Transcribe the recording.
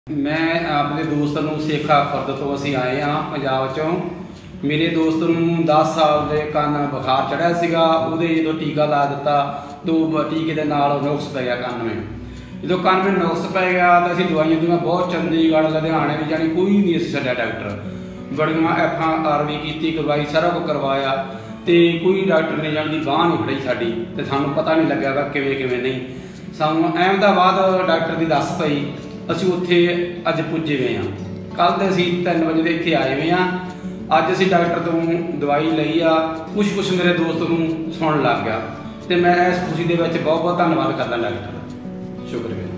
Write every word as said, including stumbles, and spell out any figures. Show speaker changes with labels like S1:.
S1: मैं अपने दोस्त ਨੂੰ ਸੇਖਾ ਖੁਰਦ ਤੋਂ ਅਸੀਂ ਆਏ ਹਾਂ ਪੰਜਾਬ ਚੋਂ। ਮੇਰੇ ਦੋਸਤ ਨੂੰ दस ਸਾਲ ਦੇ ਕੰਨ ਬੁਖਾਰ ਚੜਿਆ ਸੀਗਾ। ਉਹਦੇ ਜਦੋਂ ਟੀਕਾ ਲਾ ਦਿੱਤਾ तो ਟੀਕੇ ਦੇ ਨਾਲ ਨੁਕਸ ਪੈ ਗਿਆ ਕੰਨ में। ਜਦੋਂ ਕੰਨ में ਨੁਕਸ ਪੈ ਗਿਆ ਤਾਂ ਅਸੀਂ ਦਵਾਈਆਂ ਦੀਆਂ ਬਹੁਤ ਚੰਡੀਗੜ੍ਹ ਲੁਧਿਆਣੇ ਵੀ ਜਾਣੀ ਕੋਈ ਨਹੀਂ ਅਸੀਂ ਛੱਡਿਆ ਡਾਕਟਰ। ਬੜੀਆਂ ਐਫ ਆਰ ਵੀ ਕੀਤੀ, ਕਰਵਾਈ, ਸਾਰਾ ਕੁਝ ਕਰਵਾਇਆ ਤੇ ਕੋਈ ਡਾਕਟਰ ਨੇ ਜਾਣੀ ਦੀ ਬਾਂਹ ਨਹੀਂ ਫੜੀ ਸਾਡੀ ਤੇ ਸਾਨੂੰ ਪਤਾ ਨਹੀਂ ਲੱਗਿਆ ਵਾ ਕਿਵੇਂ ਕਿਵੇਂ ਨਹੀਂ। ਸਾਨੂੰ अहमदाबाद डॉक्टर की दस पई, असी उत्थे अज पुजे हुए हाँ। कल तो असी तीन बजे के इत्थे आए हुए हाँ। अज असी डॉक्टर तो दवाई लई आ, कुछ कुछ मेरे दोस्त नूं सुन लग गया तो मैं इस खुशी दे विच बहुत बहुत धन्नवाद करदा डॉक्टर, शुक्रिया।